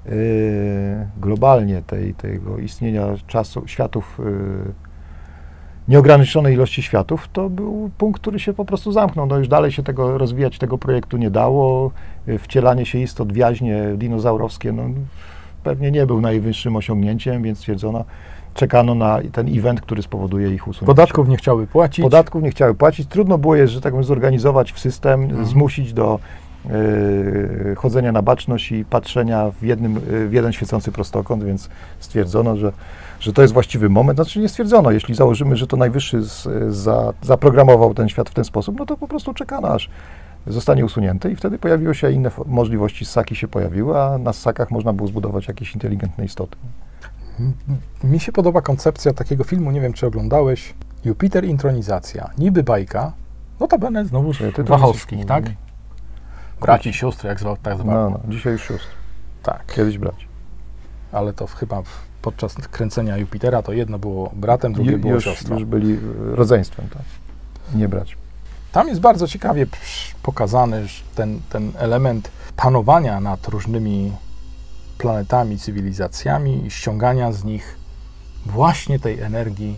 globalnie tego istnienia czasu, światów, nieograniczonej ilości światów, to był punkt, który się po prostu zamknął. No już dalej się tego rozwijać, tego projektu nie dało. Wcielanie się istot w jaźnie dinozaurowskie, no, pewnie nie był najwyższym osiągnięciem, więc czekano na ten event, który spowoduje ich usunięcie. Podatków nie chciały płacić. Podatków nie chciały płacić. Trudno było je, że tak powiem, zorganizować w system, zmusić do chodzenia na baczność i patrzenia w jeden świecący prostokąt, więc stwierdzono, że to jest właściwy moment. Znaczy nie stwierdzono, jeśli założymy, że to Najwyższy zaprogramował ten świat w ten sposób, no to po prostu czekano, aż zostanie usunięty i wtedy pojawiły się inne możliwości. Ssaki się pojawiły, a na ssakach można było zbudować jakieś inteligentne istoty. Mi się podoba koncepcja takiego filmu, nie wiem, czy oglądałeś, Jupiter Intronizacja. Niby bajka, notabene znowu Wachowskich, tak? Braci, siostry, jak zwał, tak zwał. No, dzisiaj już siostry. Tak. Kiedyś braci. Ale to chyba podczas kręcenia Jupitera to jedno było bratem, drugie było siostrą. Już byli rodzeństwem, tak. Nie braci. Tam jest bardzo ciekawie pokazany ten element panowania nad różnymi planetami, cywilizacjami i ściągania z nich właśnie tej energii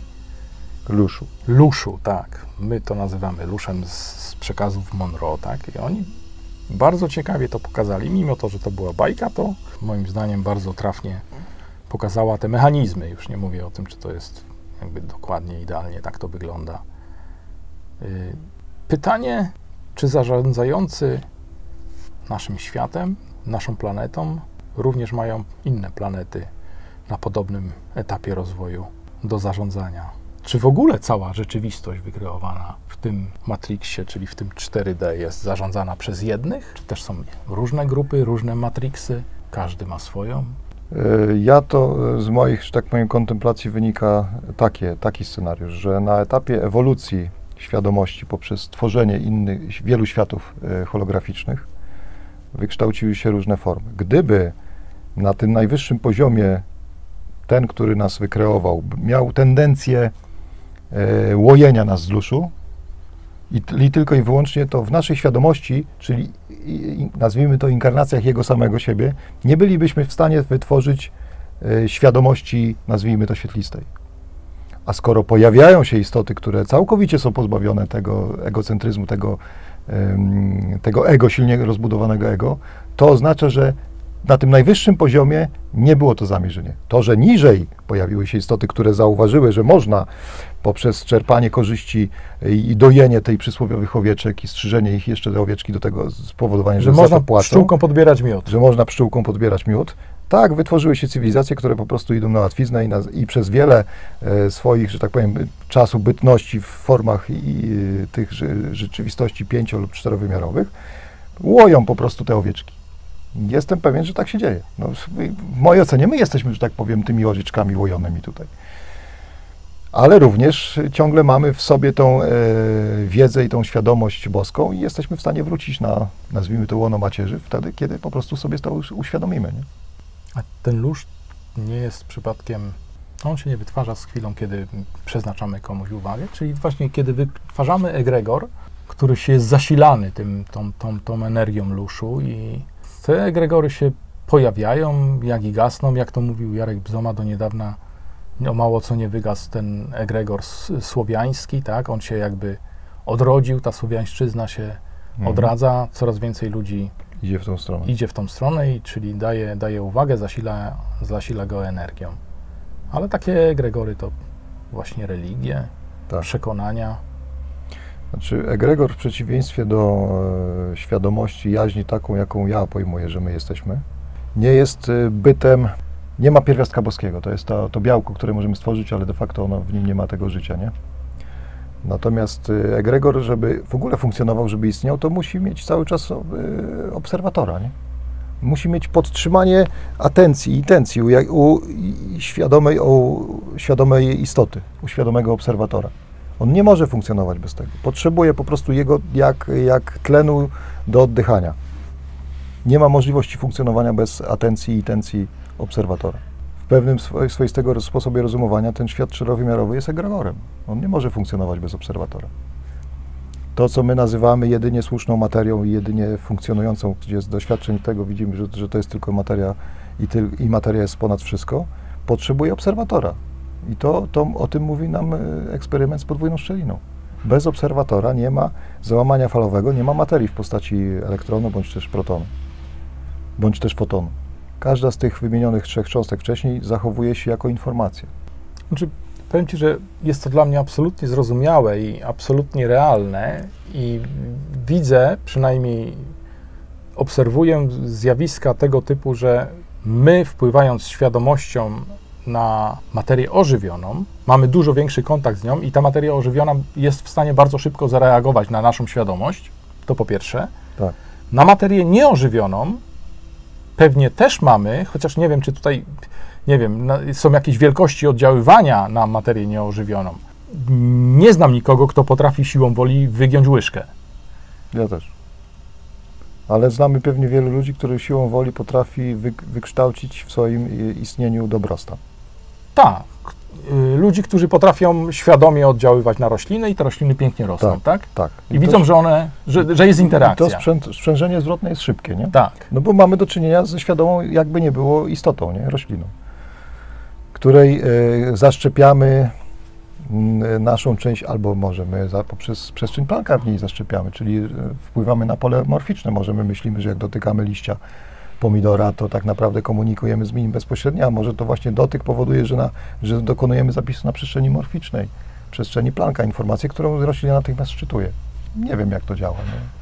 Luszu, tak. My to nazywamy Luszem z przekazów Monroe, tak. I oni bardzo ciekawie to pokazali. Mimo to, że to była bajka, to moim zdaniem bardzo trafnie pokazała te mechanizmy. Już nie mówię o tym, czy to jest jakby dokładnie, idealnie tak to wygląda. Pytanie, czy zarządzający naszym światem, naszą planetą, również mają inne planety na podobnym etapie rozwoju do zarządzania? Czy w ogóle cała rzeczywistość wykreowana w tym Matrixie, czyli w tym 4D, jest zarządzana przez jednych? Czy też są różne grupy, różne matriksy? Każdy ma swoją? Ja to z moich, że tak powiem, kontemplacji wynika taki scenariusz, że na etapie ewolucji świadomości poprzez tworzenie wielu światów holograficznych wykształciły się różne formy. Gdyby na tym najwyższym poziomie ten, który nas wykreował, miał tendencję łojenia nas z luszu i tylko i wyłącznie to w naszej świadomości, czyli nazwijmy to inkarnacjach Jego samego siebie, nie bylibyśmy w stanie wytworzyć świadomości, nazwijmy to świetlistej. A skoro pojawiają się istoty, które całkowicie są pozbawione tego egocentryzmu, tego ego, silnie rozbudowanego ego, to oznacza, że na tym najwyższym poziomie nie było to zamierzenie. To, że niżej pojawiły się istoty, które zauważyły, że można poprzez czerpanie korzyści i dojenie tej przysłowiowych owieczek i strzyżenie ich jeszcze te owieczki do tego spowodowania, że można pszczółką podbierać miód. Że można pszczółką podbierać miód. Tak, wytworzyły się cywilizacje, które po prostu idą na łatwiznę i przez wiele swoich, że tak powiem, czasu bytności w formach tych rzeczywistości 5- lub 4-wymiarowych łoją po prostu te owieczki. Jestem pewien, że tak się dzieje. No, w mojej ocenie my jesteśmy, że tak powiem, tymi owieczkami łojonymi tutaj. Ale również ciągle mamy w sobie tą wiedzę i tą świadomość boską i jesteśmy w stanie wrócić na, nazwijmy to, łono macierzy wtedy, kiedy po prostu sobie to uświadomimy. Nie? A ten lusz nie jest przypadkiem, on się nie wytwarza z chwilą, kiedy przeznaczamy komuś uwagę, czyli właśnie kiedy wytwarzamy egregor, który się jest zasilany tą energią luszu i te egregory się pojawiają, jak i gasną, jak to mówił Jarek Bzoma do niedawna, o mało co nie wygasł ten egregor słowiański, tak? On się jakby odrodził, ta słowiańszczyzna się odradza, coraz więcej ludzi idzie w tą stronę, czyli daje uwagę, zasila go energią. Ale takie egregory to właśnie religie, przekonania. Znaczy egregor w przeciwieństwie do świadomości, jaźni taką, jaką ja pojmuję, że my jesteśmy, nie jest bytem, nie ma pierwiastka boskiego. To jest to białko, które możemy stworzyć, ale de facto ono w nim nie ma tego życia, nie? Natomiast egregor, żeby w ogóle funkcjonował, żeby istniał, to musi mieć cały czas obserwatora, nie? Musi mieć podtrzymanie atencji, intencji u świadomej istoty, u świadomego obserwatora. On nie może funkcjonować bez tego. Potrzebuje po prostu jego jak tlenu do oddychania. Nie ma możliwości funkcjonowania bez atencji i intencji obserwatora. W pewnym swoistego sposobie rozumowania ten świat czterowymiarowy jest egregorem. On nie może funkcjonować bez obserwatora. To, co my nazywamy jedynie słuszną materią i jedynie funkcjonującą, gdzie z doświadczeń tego widzimy, że to jest tylko materia i materia jest ponad wszystko, potrzebuje obserwatora. I o tym mówi nam eksperyment z podwójną szczeliną. Bez obserwatora nie ma załamania falowego, nie ma materii w postaci elektronu, bądź też protonu, bądź też fotonu. Każda z tych wymienionych 3 cząstek wcześniej zachowuje się jako informacja. Znaczy, powiem Ci, że jest to dla mnie absolutnie zrozumiałe i absolutnie realne i widzę, przynajmniej obserwuję zjawiska tego typu, że my, wpływając świadomością na materię ożywioną, mamy dużo większy kontakt z nią i ta materia ożywiona jest w stanie bardzo szybko zareagować na naszą świadomość, to po pierwsze. Tak. Na materię nieożywioną pewnie też mamy, chociaż nie wiem, czy tutaj, nie wiem, są jakieś wielkości oddziaływania na materię nieożywioną. Nie znam nikogo, kto potrafi siłą woli wygiąć łyżkę. Ja też. Ale znamy pewnie wielu ludzi, którzy siłą woli potrafi wykształcić w swoim istnieniu dobrostan. Tak. Ludzi, którzy potrafią świadomie oddziaływać na rośliny i te rośliny pięknie rosną, tak? Tak. I widzą, że jest interakcja. I to sprzężenie zwrotne jest szybkie, nie? Tak. No bo mamy do czynienia ze świadomą, jakby nie było, istotą, nie? Rośliną, której zaszczepiamy naszą część, albo możemy poprzez przestrzeń Plancka w niej zaszczepiamy, czyli wpływamy na pole morficzne. Myślimy, że jak dotykamy liścia, pomidora, to tak naprawdę komunikujemy z nim bezpośrednio, a może to właśnie dotyk powoduje, że dokonujemy zapisu na przestrzeni morficznej, przestrzeni Plancka, informację, którą roślina natychmiast szczytuje. Nie wiem, jak to działa.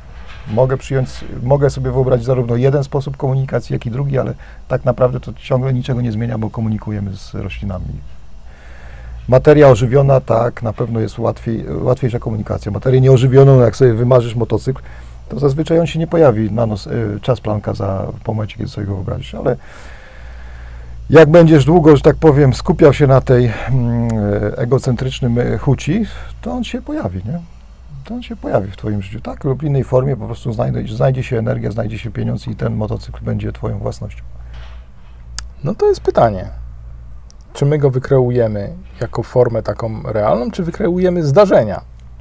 Mogę sobie wyobrazić zarówno jeden sposób komunikacji, jak i drugi, ale tak naprawdę to ciągle niczego nie zmienia, bo komunikujemy z roślinami. Materia ożywiona, tak, na pewno jest łatwiejsza komunikacja. Materię nieożywioną, jak sobie wymarzysz motocykl, to zazwyczaj on się nie pojawi czas Plancka po momencie, kiedy sobie go wyobrazisz, ale jak będziesz długo, że tak powiem, skupiał się na tej egocentrycznym huci, to on się pojawi, nie? To on się pojawi w twoim życiu, tak lub innej formie, po prostu znajdzie się energia, znajdzie się pieniądz i ten motocykl będzie twoją własnością. No to jest pytanie. Czy my go wykreujemy jako formę taką realną, czy wykreujemy zdarzenia?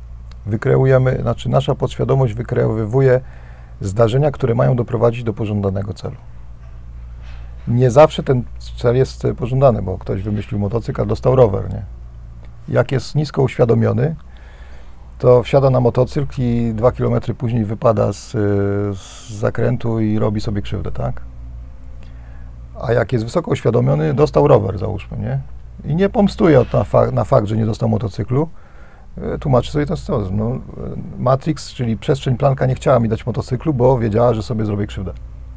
Nasza podświadomość wykreowuje zdarzenia, które mają doprowadzić do pożądanego celu. Nie zawsze ten cel jest pożądany, bo ktoś wymyślił motocykl, a dostał rower, nie? Jak jest nisko uświadomiony, to wsiada na motocykl i 2 kilometry później wypada z zakrętu i robi sobie krzywdę, tak? A jak jest wysoko uświadomiony, dostał rower, załóżmy, nie? I nie pomstuje na fakt, że nie dostał motocyklu, tłumaczy sobie to co? No, Matrix, czyli przestrzeń Plancka nie chciała mi dać motocyklu, bo wiedziała, że sobie zrobię krzywdę.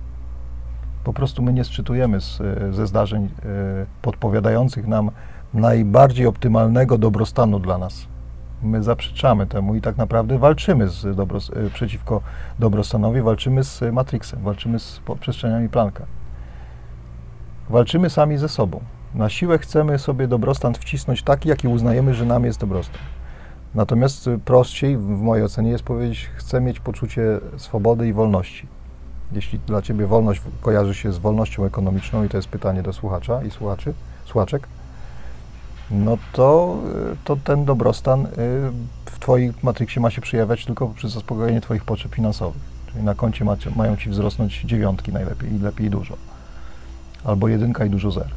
Po prostu my nie sczytujemy ze zdarzeń podpowiadających nam najbardziej optymalnego dobrostanu dla nas. My zaprzeczamy temu i tak naprawdę walczymy przeciwko dobrostanowi, walczymy z Matrixem, walczymy z przestrzeniami Plancka. Walczymy sami ze sobą. Na siłę chcemy sobie dobrostan wcisnąć taki, jaki uznajemy, że nam jest dobrostan. Natomiast prościej, w mojej ocenie, jest powiedzieć, chcę mieć poczucie swobody i wolności. Jeśli dla ciebie wolność kojarzy się z wolnością ekonomiczną, i to jest pytanie do słuchacza i słuchaczek, no to ten dobrostan w twoim Matrixie ma się przejawiać tylko poprzez zaspokojenie twoich potrzeb finansowych. Czyli na koncie mają ci wzrosnąć 9 najlepiej i lepiej dużo. Albo 1 i dużo 0.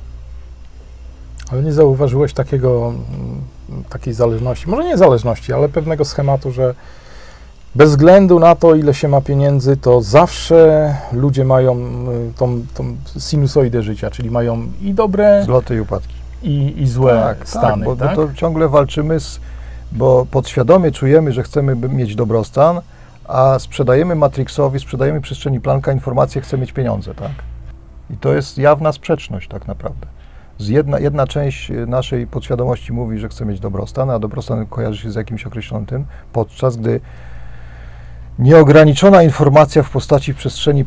Ale nie zauważyłeś takiej zależności, może nie zależności, ale pewnego schematu, że bez względu na to, ile się ma pieniędzy, to zawsze ludzie mają tą sinusoidę życia, czyli mają i dobre... Zloty i upadki. I złe stany, bo to ciągle walczymy, bo podświadomie czujemy, że chcemy mieć dobrostan, a sprzedajemy Matrixowi, sprzedajemy przestrzeni Plancka informację, chcę mieć pieniądze, tak? I to jest jawna sprzeczność tak naprawdę. Jedna część naszej podświadomości mówi, że chce mieć dobrostan, a dobrostan kojarzy się z jakimś określonym tym, podczas gdy nieograniczona informacja w postaci przestrzeni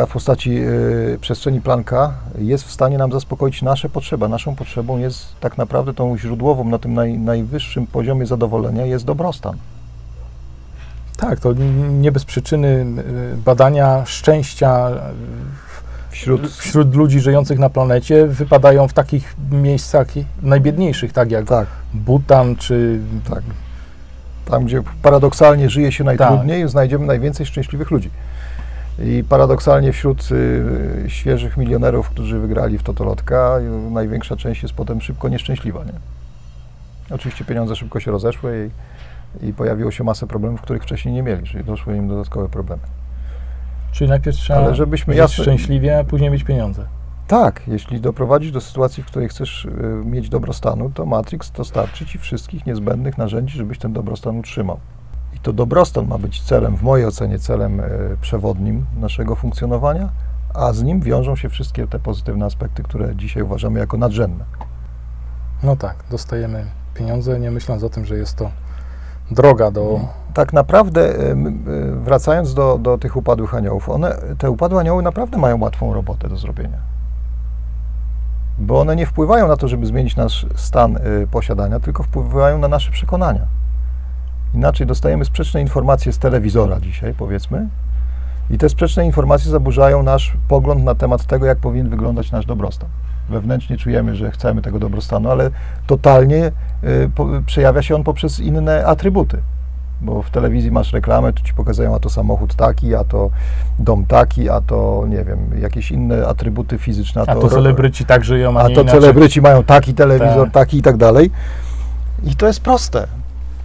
Plancka, jest w stanie nam zaspokoić nasze potrzeby. Naszą potrzebą jest tak naprawdę tą źródłową, na tym najwyższym poziomie zadowolenia jest dobrostan. Tak, to nie bez przyczyny badania szczęścia wśród ludzi żyjących na planecie wypadają w takich miejscach najbiedniejszych, tak jak Butan czy... Tak. Tam, gdzie paradoksalnie żyje się najtrudniej, znajdziemy najwięcej szczęśliwych ludzi. I paradoksalnie wśród świeżych milionerów, którzy wygrali w totolotka, największa część jest potem szybko nieszczęśliwa, nie? Oczywiście pieniądze szybko się rozeszły i pojawiło się masę problemów, których wcześniej nie mieli, czyli doszły im dodatkowe problemy. Czyli najpierw trzeba żyć szczęśliwie, a później mieć pieniądze. Tak, jeśli doprowadzić do sytuacji, w której chcesz mieć dobrostanu, to Matrix dostarczy ci wszystkich niezbędnych narzędzi, żebyś ten dobrostan utrzymał. I to dobrostan ma być celem, w mojej ocenie, celem przewodnim naszego funkcjonowania, a z nim wiążą się wszystkie te pozytywne aspekty, które dzisiaj uważamy jako nadrzędne. No tak, dostajemy pieniądze, nie myśląc o tym, że jest to droga do... Tak naprawdę, wracając do tych upadłych aniołów, te upadłe anioły naprawdę mają łatwą robotę do zrobienia. Bo one nie wpływają na to, żeby zmienić nasz stan posiadania, tylko wpływają na nasze przekonania. Inaczej dostajemy sprzeczne informacje z telewizora dzisiaj, powiedzmy, i te sprzeczne informacje zaburzają nasz pogląd na temat tego, jak powinien wyglądać nasz dobrostan. Wewnętrznie czujemy, że chcemy tego dobrostanu, ale totalnie przejawia się on poprzez inne atrybuty. Bo w telewizji masz reklamę, tu ci pokazują, a to samochód taki, a to dom taki, a to, nie wiem, jakieś inne atrybuty fizyczne. A to celebryci tak żyją, a nie to inaczej. Celebryci mają taki telewizor, taki i tak dalej. I to jest proste.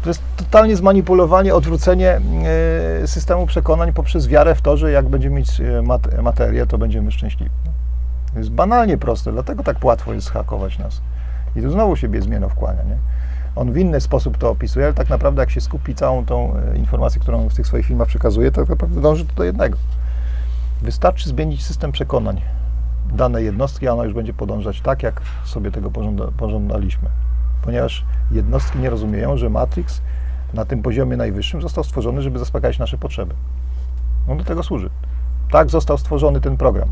To jest totalnie zmanipulowanie, odwrócenie systemu przekonań poprzez wiarę w to, że jak będziemy mieć materię, to będziemy szczęśliwi. To jest banalnie proste, dlatego tak łatwo jest zhakować nas. I tu znowu siebie zmiana wkłania, nie? On w inny sposób to opisuje, ale tak naprawdę jak się skupi całą tą informację, którą w tych swoich filmach przekazuje, to tak naprawdę dąży do jednego. Wystarczy zmienić system przekonań danej jednostki, a ona już będzie podążać tak, jak sobie tego pożądaliśmy. Ponieważ jednostki nie rozumieją, że Matrix na tym poziomie najwyższym został stworzony, żeby zaspokajać nasze potrzeby. On do tego służy. Tak został stworzony ten program.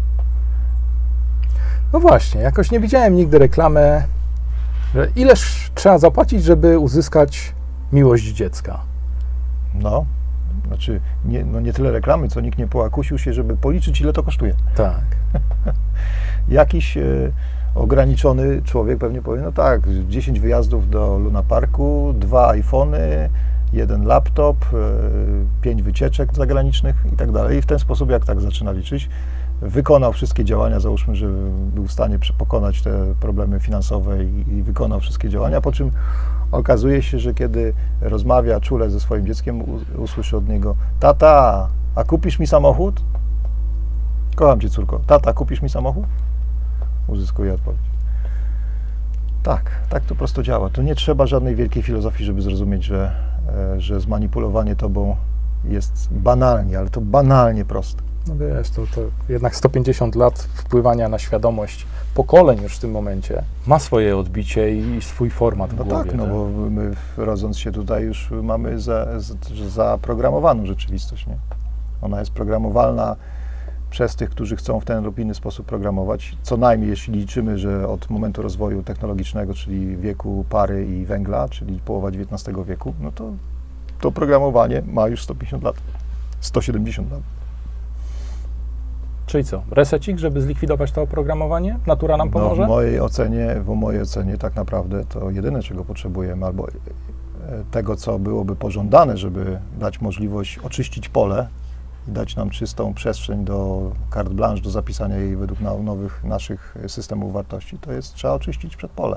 No właśnie, jakoś nie widziałem nigdy reklamy, że ileż trzeba zapłacić, żeby uzyskać miłość dziecka. No, znaczy nie tyle reklamy, co nikt nie połakusił się, żeby policzyć, ile to kosztuje. Tak. Jakiś ograniczony człowiek pewnie powie, no tak, 10 wyjazdów do Luna Parku, 2 iPhony, 1 laptop, 5 wycieczek zagranicznych i tak dalej. I w ten sposób, jak tak zaczyna liczyć, wykonał wszystkie działania, załóżmy, że był w stanie pokonać te problemy finansowe i wykonał wszystkie działania, po czym okazuje się, że kiedy rozmawia czule ze swoim dzieckiem, usłyszy od niego: tata, a kupisz mi samochód? Kocham cię, córko. Tata, kupisz mi samochód? Uzyskuje odpowiedź. Tak to prosto działa. To nie trzeba żadnej wielkiej filozofii, żeby zrozumieć, że zmanipulowanie tobą jest banalnie, ale to banalnie proste. No wiesz, to jednak 150 lat wpływania na świadomość pokoleń już w tym momencie ma swoje odbicie i swój format w głowie. Tak, no bo my rodząc się tutaj już mamy zaprogramowaną rzeczywistość, nie? Ona jest programowalna przez tych, którzy chcą w ten lub inny sposób programować. Co najmniej jeśli liczymy, że od momentu rozwoju technologicznego, czyli wieku pary i węgla, czyli połowa XIX wieku, no to programowanie ma już 150 lat, 170 lat. Czyli co? Resecik, żeby zlikwidować to oprogramowanie? Natura nam pomoże? W mojej ocenie tak naprawdę to jedyne, czego potrzebujemy, albo tego, co byłoby pożądane, żeby dać możliwość oczyścić pole i dać nam czystą przestrzeń do carte blanche, do zapisania jej według nowych naszych systemów wartości, to jest, trzeba oczyścić przedpole.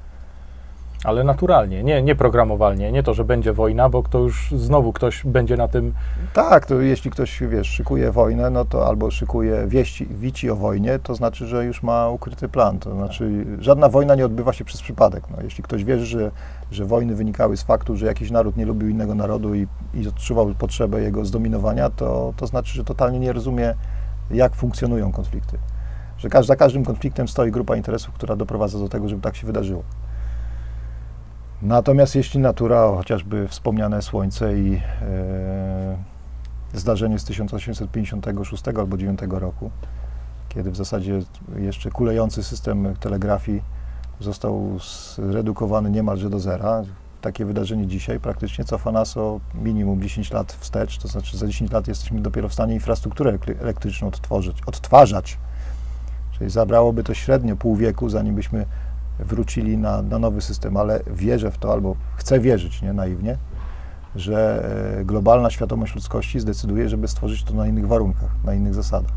Ale naturalnie, nie programowalnie, nie to, że będzie wojna, bo to już znowu ktoś będzie na tym... Tak, to jeśli ktoś, szykuje wojnę, no to albo szykuje wici o wojnie, to znaczy, że już ma ukryty plan. To znaczy, żadna wojna nie odbywa się przez przypadek. No, jeśli ktoś wierzy, że wojny wynikały z faktu, że jakiś naród nie lubił innego narodu i odczuwał potrzebę jego zdominowania, to znaczy, że totalnie nie rozumie, jak funkcjonują konflikty. Że za każdym konfliktem stoi grupa interesów, która doprowadza do tego, żeby tak się wydarzyło. Natomiast jeśli natura, chociażby wspomniane Słońce i zdarzenie z 1856 albo 9 roku, kiedy w zasadzie jeszcze kulejący system telegrafii został zredukowany niemalże do zera, takie wydarzenie dzisiaj praktycznie cofa nas o minimum 10 lat wstecz, to znaczy za 10 lat jesteśmy dopiero w stanie infrastrukturę elektryczną odtwarzać. Czyli zabrałoby to średnio pół wieku, zanim byśmy wrócili na nowy system, ale wierzę w to, albo chcę wierzyć, nie naiwnie, że globalna świadomość ludzkości zdecyduje, żeby stworzyć to na innych warunkach, na innych zasadach.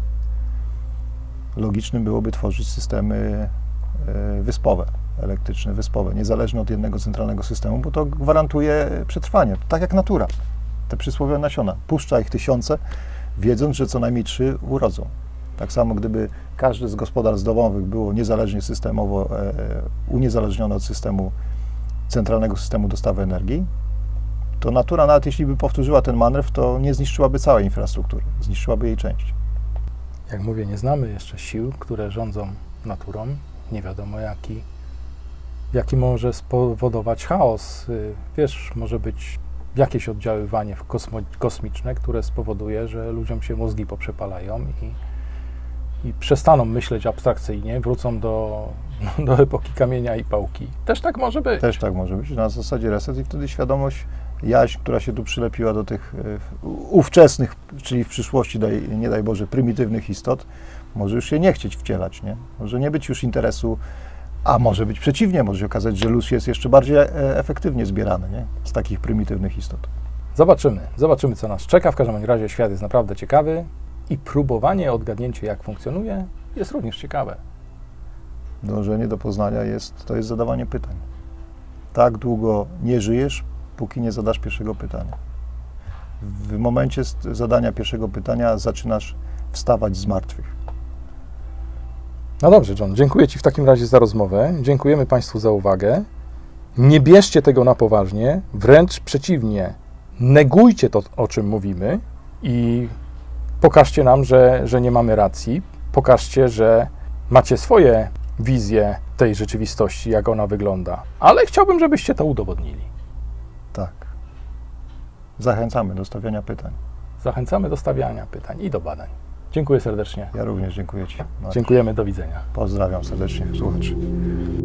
Logicznym byłoby tworzyć systemy wyspowe, elektryczne, wyspowe, niezależne od jednego centralnego systemu, bo to gwarantuje przetrwanie, tak jak natura. Te przysłowiowe nasiona. Puszcza ich tysiące, wiedząc, że co najmniej 3 urodzą. Tak samo, gdyby każdy z gospodarstw domowych było niezależnie systemowo uniezależnione od centralnego systemu dostawy energii, to natura, nawet jeśli by powtórzyła ten manewr, to nie zniszczyłaby całej infrastruktury, zniszczyłaby jej część. Jak mówię, nie znamy jeszcze sił, które rządzą naturą. Nie wiadomo, jaki może spowodować chaos. Wiesz, może być jakieś oddziaływanie kosmiczne, które spowoduje, że ludziom się mózgi poprzepalają i przestaną myśleć abstrakcyjnie, wrócą do epoki kamienia i pałki. Też tak może być. Też tak może być. Na zasadzie reset i wtedy świadomość, jaźń, która się tu przylepiła do tych ówczesnych, czyli w przyszłości, nie daj Boże, prymitywnych istot, może już się nie chcieć wcielać, nie? Może nie być już interesu, a może być przeciwnie, może się okazać, że luz jest jeszcze bardziej efektywnie zbierany, nie? Z takich prymitywnych istot. Zobaczymy, co nas czeka. W każdym razie świat jest naprawdę ciekawy i próbowanie, odgadnięcie, jak funkcjonuje, jest również ciekawe. Dążenie do poznania to jest zadawanie pytań. Tak długo nie żyjesz, póki nie zadasz pierwszego pytania. W momencie zadania pierwszego pytania zaczynasz wstawać z martwych. No dobrze, John, dziękuję Ci w takim razie za rozmowę. Dziękujemy Państwu za uwagę. Nie bierzcie tego na poważnie, wręcz przeciwnie. Negujcie to, o czym mówimy i pokażcie nam, że nie mamy racji. Pokażcie, że macie swoje wizje tej rzeczywistości, jak ona wygląda. Ale chciałbym, żebyście to udowodnili. Tak. Zachęcamy do stawiania pytań. Zachęcamy do stawiania pytań i do badań. Dziękuję serdecznie. Ja również dziękuję Ci, Marek. Dziękujemy, do widzenia. Pozdrawiam serdecznie słuchaczy.